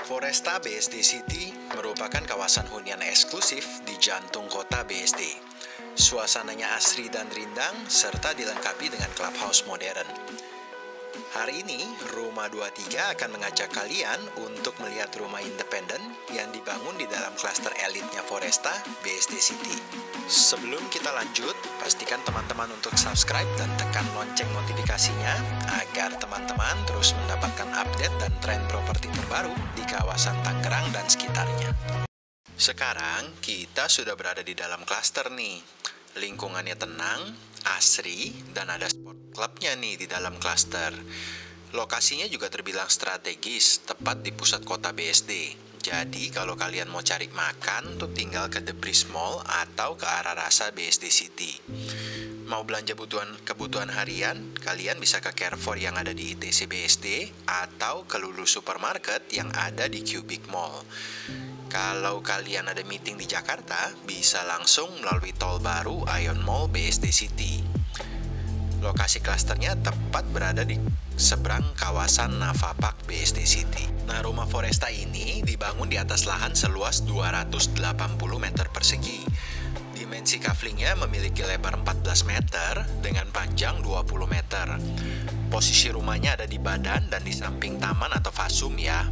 Foresta BSD City merupakan kawasan hunian eksklusif di jantung kota BSD. Suasananya asri dan rindang serta dilengkapi dengan clubhouse modern. Hari ini, Rumah 23 akan mengajak kalian untuk melihat rumah independen yang dibangun di dalam klaster elitnya Foresta BSD City. Sebelum kita lanjut, pastikan teman-teman untuk subscribe dan tekan lonceng notifikasinya agar teman-teman terus mendapatkan update dan tren properti terbaru di kawasan Tangerang dan sekitarnya. Sekarang, kita sudah berada di dalam klaster nih. Lingkungannya tenang, asri, dan ada sport clubnya nih di dalam klaster. Lokasinya juga terbilang strategis, tepat di pusat kota BSD. Jadi kalau kalian mau cari makan tuh tinggal ke The Breeze Mall atau ke arah rasa BSD City. Mau belanja kebutuhan harian, kalian bisa ke Carrefour yang ada di ITC BSD atau ke Lulu Supermarket yang ada di Cubic Mall. Kalau kalian ada meeting di Jakarta, bisa langsung melalui tol baru Ion Mall BSD City. Lokasi klasternya tepat berada di seberang kawasan Nava Park BSD City. Nah, rumah Foresta ini dibangun di atas lahan seluas 280 meter persegi. Dimensi kaflingnya memiliki lebar 14 meter dengan panjang 20 meter. Posisi rumahnya ada di badan dan di samping taman atau fasum ya.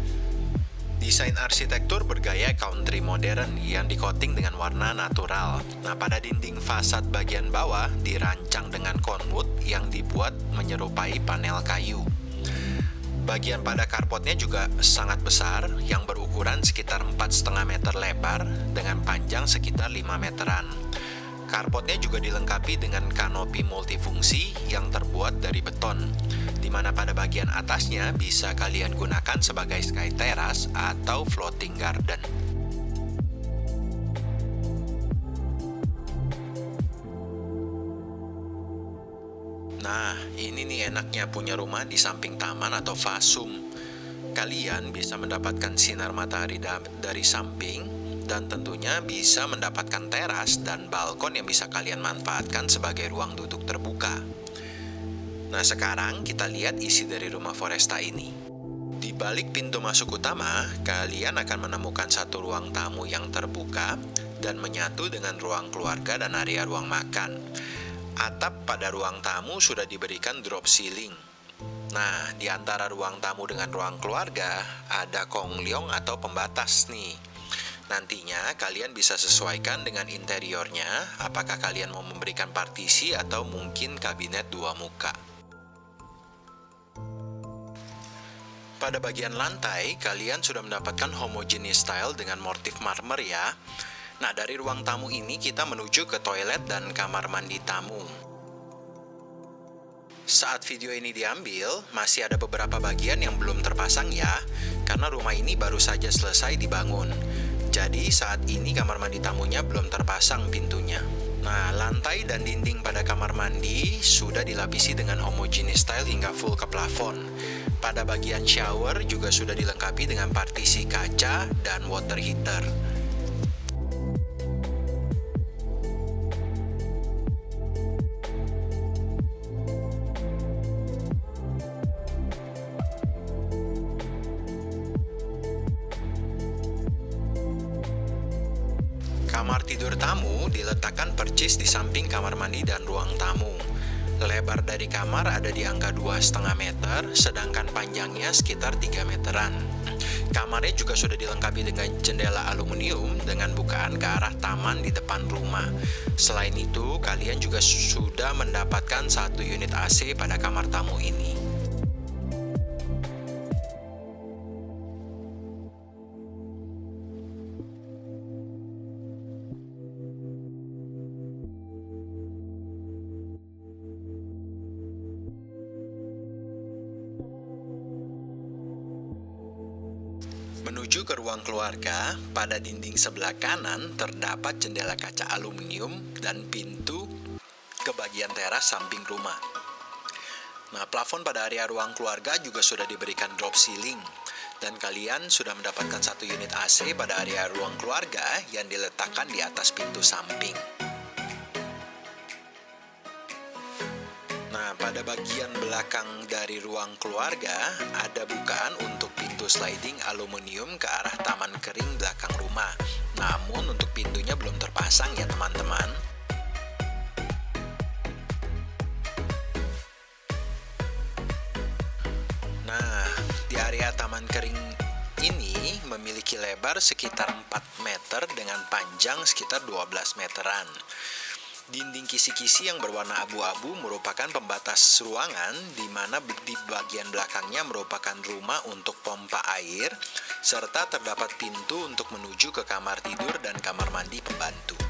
Desain arsitektur bergaya country modern yang dikoting dengan warna natural. Nah, pada dinding fasad bagian bawah dirancang dengan conwood yang dibuat menyerupai panel kayu. Bagian pada karpotnya juga sangat besar yang berukuran sekitar 4,5 meter lebar dengan panjang sekitar 5 meteran. Karpotnya juga dilengkapi dengan kanopi multifungsi yang terbuat dari beton, di mana pada bagian atasnya bisa kalian gunakan sebagai sky terrace atau floating garden. Nah, ini nih enaknya punya rumah di samping taman atau fasum. Kalian bisa mendapatkan sinar matahari dari samping, dan tentunya bisa mendapatkan teras dan balkon yang bisa kalian manfaatkan sebagai ruang duduk terbuka. Nah, sekarang kita lihat isi dari rumah Foresta ini. Di balik pintu masuk utama, kalian akan menemukan satu ruang tamu yang terbuka dan menyatu dengan ruang keluarga dan area ruang makan. Atap pada ruang tamu sudah diberikan drop ceiling. Nah, di antara ruang tamu dengan ruang keluarga, ada konglyong atau pembatas nih. Nantinya kalian bisa sesuaikan dengan interiornya, apakah kalian mau memberikan partisi atau mungkin kabinet dua muka. Pada bagian lantai, kalian sudah mendapatkan homogeneous style dengan motif marmer ya. Nah, dari ruang tamu ini kita menuju ke toilet dan kamar mandi tamu. Saat video ini diambil, masih ada beberapa bagian yang belum terpasang ya, karena rumah ini baru saja selesai dibangun. Jadi saat ini kamar mandi tamunya belum terpasang pintunya. Nah, lantai dan dinding pada kamar mandi sudah dilapisi dengan homogeneous style hingga full ke plafon. Pada bagian shower juga sudah dilengkapi dengan partisi kaca dan water heater. Kamar tidur tamu diletakkan percis di samping kamar mandi dan ruang tamu. Lebar dari kamar ada di angka 2,5 meter, sedangkan panjangnya sekitar 3 meteran. Kamarnya juga sudah dilengkapi dengan jendela aluminium dengan bukaan ke arah taman di depan rumah. Selain itu, kalian juga sudah mendapatkan satu unit AC pada kamar tamu ini. Menuju ke ruang keluarga, pada dinding sebelah kanan terdapat jendela kaca aluminium dan pintu ke bagian teras samping rumah. Nah, plafon pada area ruang keluarga juga sudah diberikan drop ceiling, dan kalian sudah mendapatkan satu unit AC pada area ruang keluarga yang diletakkan di atas pintu samping. Nah, pada bagian belakang dari ruang keluarga ada bukaan untuk pintu sliding aluminium ke arah taman kering belakang rumah. Namun untuk pintunya belum terpasang ya teman-teman. Nah, di area taman kering ini memiliki lebar sekitar 4 meter dengan panjang sekitar 12 meteran. Dinding kisi-kisi yang berwarna abu-abu merupakan pembatas ruangan di mana di bagian belakangnya merupakan rumah untuk pompa air, serta terdapat pintu untuk menuju ke kamar tidur dan kamar mandi pembantu.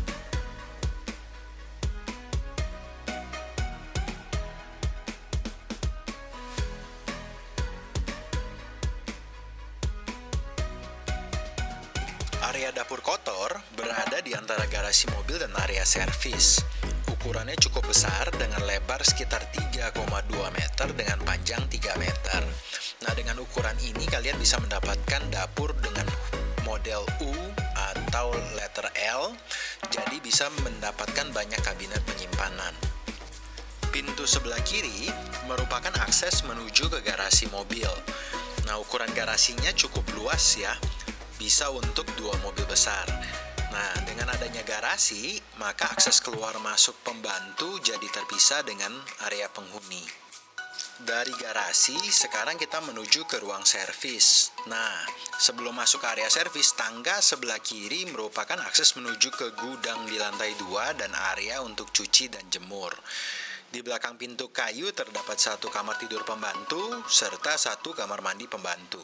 Area dapur kotor berada di antara garasi mobil dan area servis. Ukurannya cukup besar dengan lebar sekitar 3,2 meter dengan panjang 3 meter. Nah, dengan ukuran ini kalian bisa mendapatkan dapur dengan model U atau letter L, jadi bisa mendapatkan banyak kabinet penyimpanan. Pintu sebelah kiri merupakan akses menuju ke garasi mobil. Nah, ukuran garasinya cukup luas ya. Bisa untuk 2 mobil besar. Nah, dengan adanya garasi, maka akses keluar masuk pembantu jadi terpisah dengan area penghuni. Dari garasi, sekarang kita menuju ke ruang servis. Nah, sebelum masuk ke area servis, tangga sebelah kiri merupakan akses menuju ke gudang di lantai 2 dan area untuk cuci dan jemur. Di belakang pintu kayu terdapat 1 kamar tidur pembantu serta 1 kamar mandi pembantu.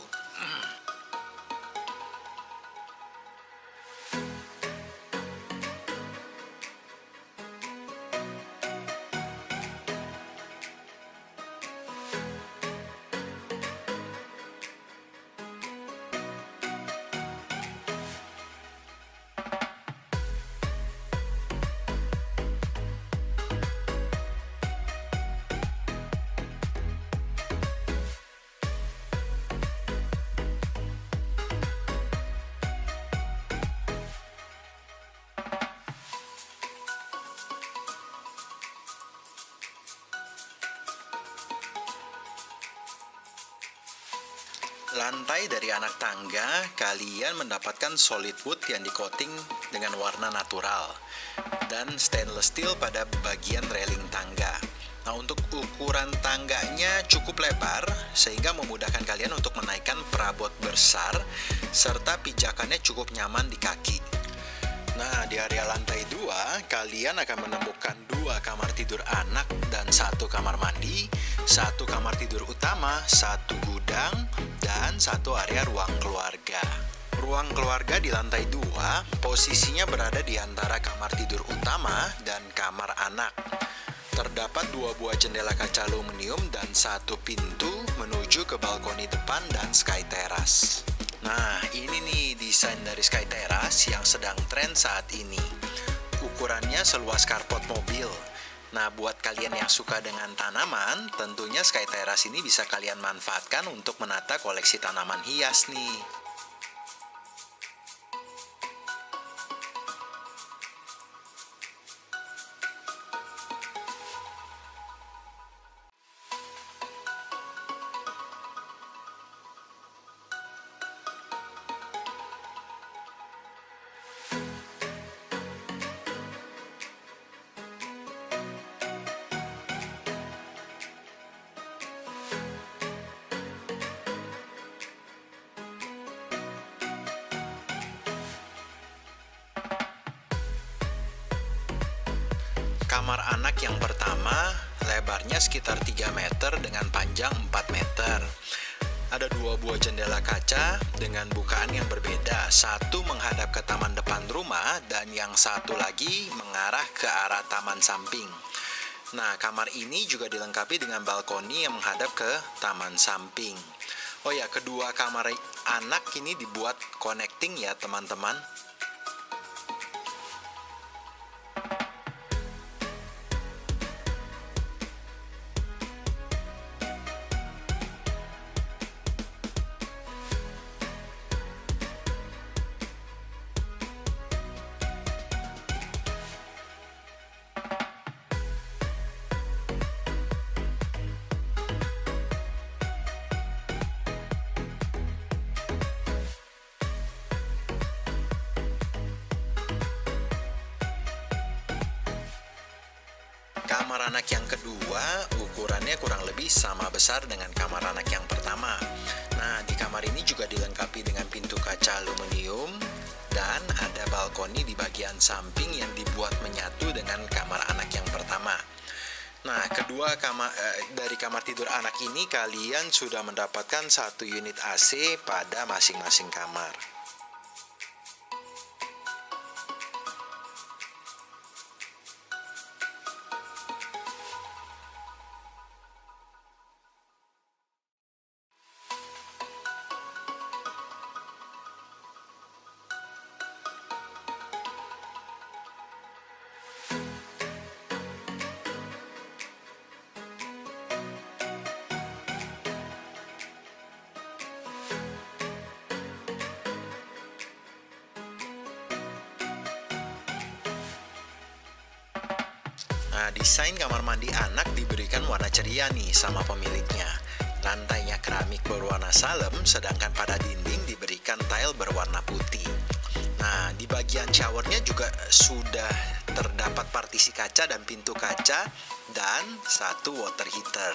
Lantai dari anak tangga, kalian mendapatkan solid wood yang di-coating dengan warna natural dan stainless steel pada bagian railing tangga. Nah, untuk ukuran tangganya cukup lebar sehingga memudahkan kalian untuk menaikkan perabot besar serta pijakannya cukup nyaman di kaki. Nah, di area lantai 2, kalian akan menemukan 2 kamar tidur anak dan 1 kamar mandi, 1 kamar tidur utama, 1 gudang, dan 1 area ruang keluarga. Ruang keluarga di lantai 2 posisinya berada di antara kamar tidur utama dan kamar anak. Terdapat 2 buah jendela kaca aluminium dan 1 pintu menuju ke balkoni depan dan sky terrace. Nah, ini nih desain dari sky terrace yang sedang tren saat ini. Ukurannya seluas karpot mobil. Nah, buat kalian yang suka dengan tanaman, tentunya sky terrace ini bisa kalian manfaatkan untuk menata koleksi tanaman hias nih. Kamar anak yang pertama, lebarnya sekitar 3 meter dengan panjang 4 meter. Ada 2 buah jendela kaca dengan bukaan yang berbeda. 1 menghadap ke taman depan rumah dan yang 1 lagi mengarah ke arah taman samping. Nah, kamar ini juga dilengkapi dengan balkoni yang menghadap ke taman samping. Oh ya, kedua kamar anak ini dibuat connecting ya teman-teman. Kamar anak yang kedua ukurannya kurang lebih sama besar dengan kamar anak yang pertama. Nah, di kamar ini juga dilengkapi dengan pintu kaca aluminium dan ada balkoni di bagian samping yang dibuat menyatu dengan kamar anak yang pertama. Nah, dari kamar tidur anak ini kalian sudah mendapatkan satu unit AC pada masing-masing kamar. Nah, desain kamar mandi anak diberikan warna ceria nih sama pemiliknya. Lantainya keramik berwarna salem, sedangkan pada dinding diberikan tile berwarna putih. Nah, di bagian showernya juga sudah terdapat partisi kaca dan pintu kaca dan satu water heater.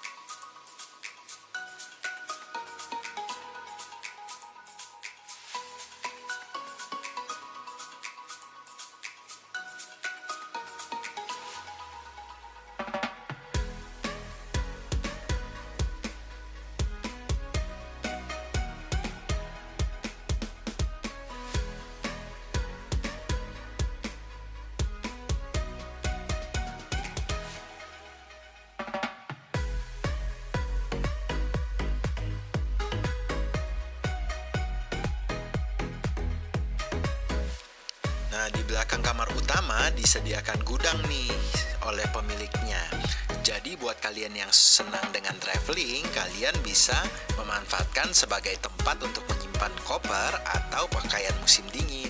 Nah, di belakang kamar utama disediakan gudang nih oleh pemiliknya. Jadi buat kalian yang senang dengan traveling, kalian bisa memanfaatkan sebagai tempat untuk menyimpan koper atau pakaian musim dingin.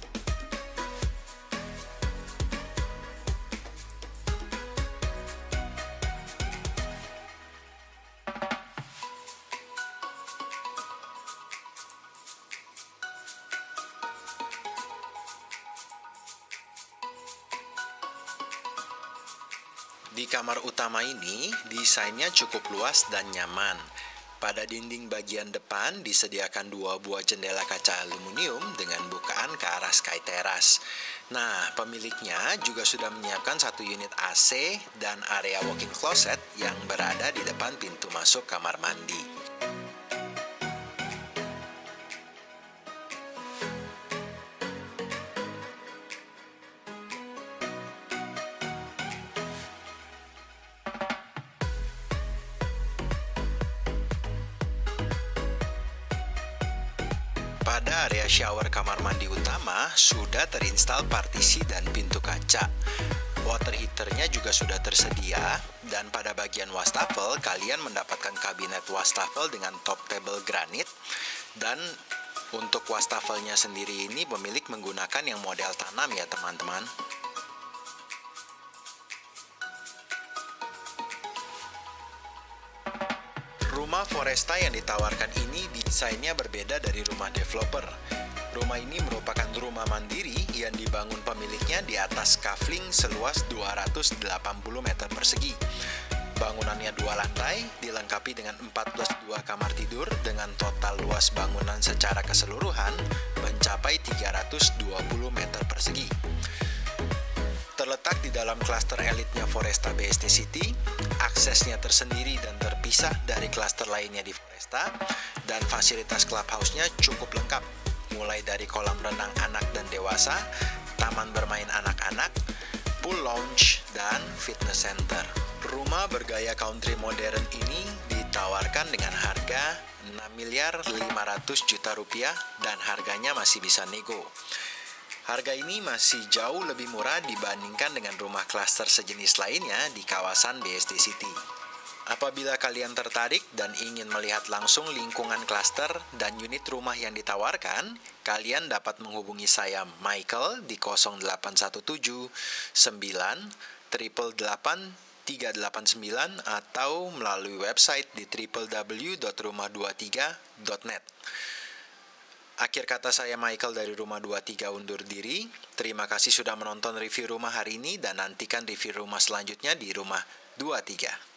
Di kamar utama ini, desainnya cukup luas dan nyaman. Pada dinding bagian depan disediakan 2 buah jendela kaca aluminium dengan bukaan ke arah sky terrace. Nah, pemiliknya juga sudah menyiapkan 1 unit AC dan area walk-in closet yang berada di depan pintu masuk kamar mandi. Pada area shower kamar mandi utama sudah terinstal partisi dan pintu kaca. Water heaternya juga sudah tersedia dan pada bagian wastafel kalian mendapatkan kabinet wastafel dengan top table granit dan untuk wastafelnya sendiri ini pemilik menggunakan yang model tanam ya teman-teman. Rumah Foresta yang ditawarkan ini desainnya berbeda dari rumah developer. Rumah ini merupakan rumah mandiri yang dibangun pemiliknya di atas kafling seluas 280 meter persegi. Bangunannya 2 lantai, dilengkapi dengan 14 kamar tidur dengan total luas bangunan secara keseluruhan mencapai 320 meter persegi. Terletak di dalam klaster elitnya Foresta BSD City, aksesnya tersendiri dan terpisah dari klaster lainnya di Foresta, dan fasilitas clubhouse-nya cukup lengkap, mulai dari kolam renang anak dan dewasa, taman bermain anak-anak, pool lounge, dan fitness center. Rumah bergaya country modern ini ditawarkan dengan harga 6.500 juta rupiah dan harganya masih bisa nego. Harga ini masih jauh lebih murah dibandingkan dengan rumah klaster sejenis lainnya di kawasan BSD City. Apabila kalian tertarik dan ingin melihat langsung lingkungan klaster dan unit rumah yang ditawarkan, kalian dapat menghubungi saya Michael di 0817 9 888 389 atau melalui website di www.rumah23.net. Akhir kata, saya Michael dari Rumah 23 undur diri. Terima kasih sudah menonton review rumah hari ini dan nantikan review rumah selanjutnya di Rumah 23.